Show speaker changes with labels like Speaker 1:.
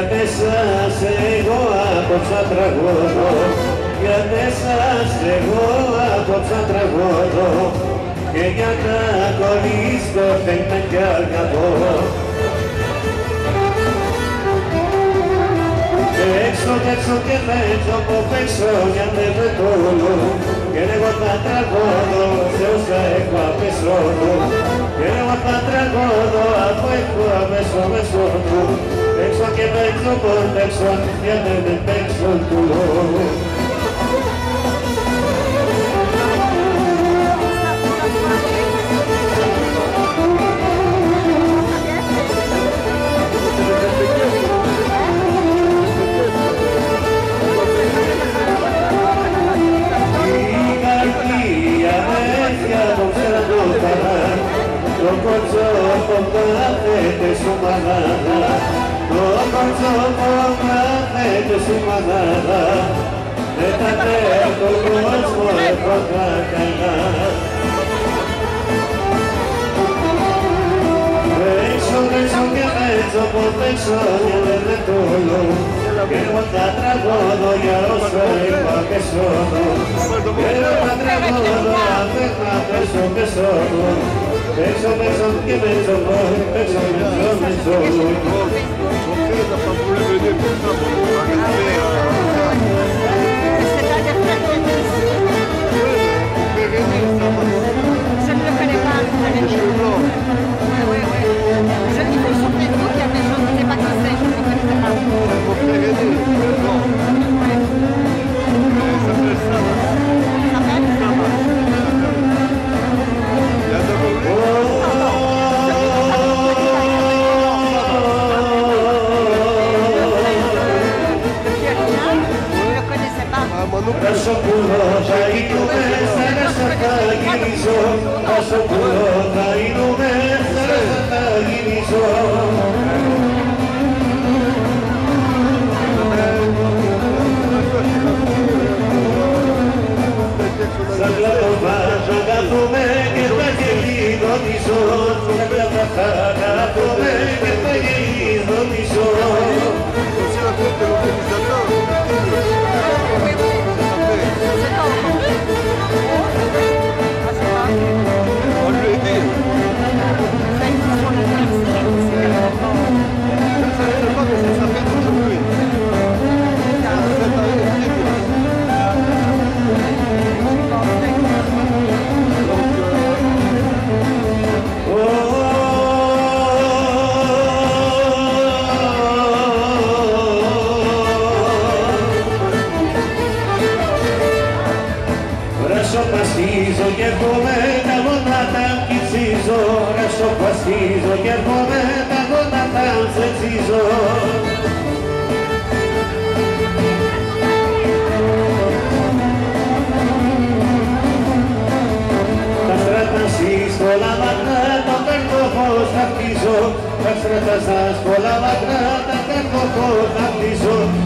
Speaker 1: γιατί σας εγώ απόψα τραγωδώ, γιατί σας εγώ απόψα τραγωδώ, και για να κολλήσω θέλουμε κι αγαπώ. Έξω και έξω από έξω για με πετώνω, και εγώ θα τραγωδώ σε όσα έχω απεσώνω, και εγώ θα τραγωδώ αφού έχω αμέσω του, έξω και έξω από έξω για με παίξω του. Το κοτσόπο κάθεται σου μανάδα, το κοτσόπο κάθεται σου μανάδα, δεν τα τρέχω κόσμο έχω τα καλά. Έξω και έξω από έξω για δεν τόλω, και εγώ θα τραγωδώ για όσα έχω απεσώνω, και εγώ θα τραγωδώ αφού έχω απεσώνω. Έξω και έξω, Ρασοπαστίζω και έρχομαι τα γόνατα κιτσίζω, ρασοπαστίζω και έρχομαι τα γόνατα ξετσίζω. Τα στράτα σεις πολλά μακρά, το καρκόφος θα χτίζω, τα στράτα σας πολλά μακρά, τα καρκόφος θα χτίζω.